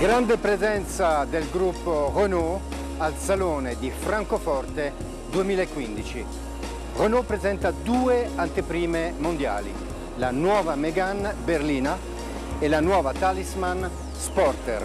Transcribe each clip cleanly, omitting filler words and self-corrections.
Grande presenza del gruppo Renault al Salone di Francoforte 2015. Renault presenta due anteprime mondiali, la nuova Mégane berlina e la nuova Talisman Sporter.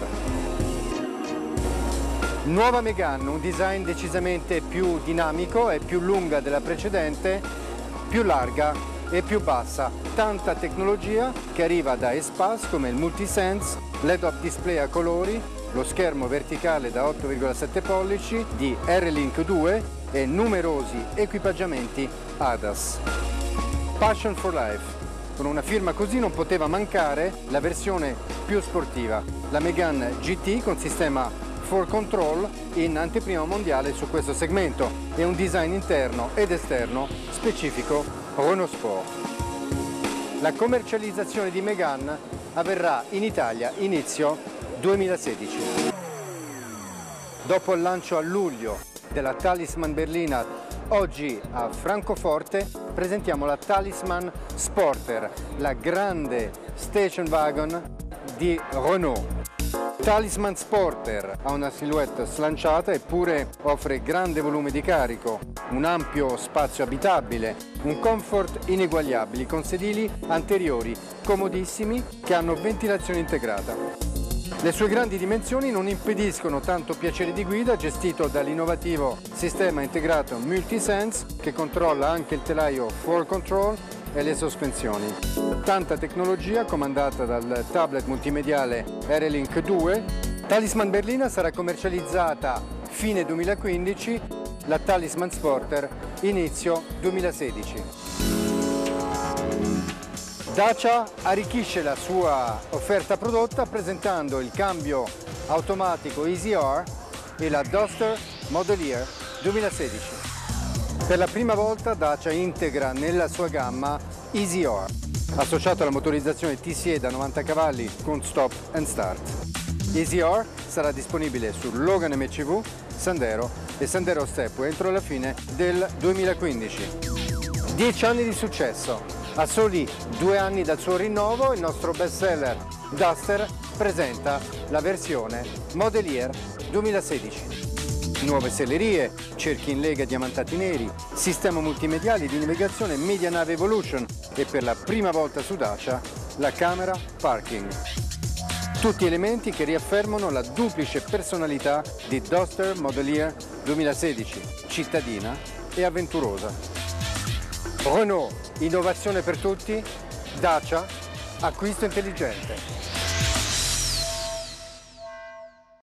Nuova Mégane, un design decisamente più dinamico e più lunga della precedente, più larga e più bassa. Tanta tecnologia che arriva da Espace come il Multisense, LED-up display a colori, lo schermo verticale da 8,7 pollici di R-Link 2 e numerosi equipaggiamenti ADAS. Passion for Life. Con una firma così non poteva mancare la versione più sportiva, la Mégane GT con sistema 4Control in anteprima mondiale su questo segmento e un design interno ed esterno specifico Renault Sport. La commercializzazione di Mégane avverrà in Italia inizio 2016. Dopo il lancio a luglio della Talisman berlina, oggi a Francoforte presentiamo la Talisman Sporter, la grande station wagon di Renault. Talisman Sporter ha una silhouette slanciata eppure offre grande volume di carico, un ampio spazio abitabile, un comfort ineguagliabile con sedili anteriori comodissimi che hanno ventilazione integrata. Le sue grandi dimensioni non impediscono tanto piacere di guida gestito dall'innovativo sistema integrato Multisense che controlla anche il telaio 4Control e le sospensioni. Tanta tecnologia comandata dal tablet multimediale R-Link 2. Talisman berlina sarà commercializzata fine 2015, la Talisman Sporter inizio 2016. Dacia arricchisce la sua offerta prodotta presentando il cambio automatico Easy R e la Duster Model Year 2016. Per la prima volta Dacia integra nella sua gamma Easy R, associato alla motorizzazione TCE da 90 cavalli con stop and start. Easy R sarà disponibile su Logan MCV, Sandero e Sandero Stepway entro la fine del 2015. 10 anni di successo. A soli 2 anni dal suo rinnovo, il nostro bestseller Duster presenta la versione Model Year 2016. Nuove sellerie, cerchi in lega diamantati neri, sistema multimediale di navigazione Media Nav Evolution e per la prima volta su Dacia la camera parking. Tutti elementi che riaffermano la duplice personalità di Duster Model Year 2016, cittadina e avventurosa. Renault, innovazione per tutti, Dacia, acquisto intelligente.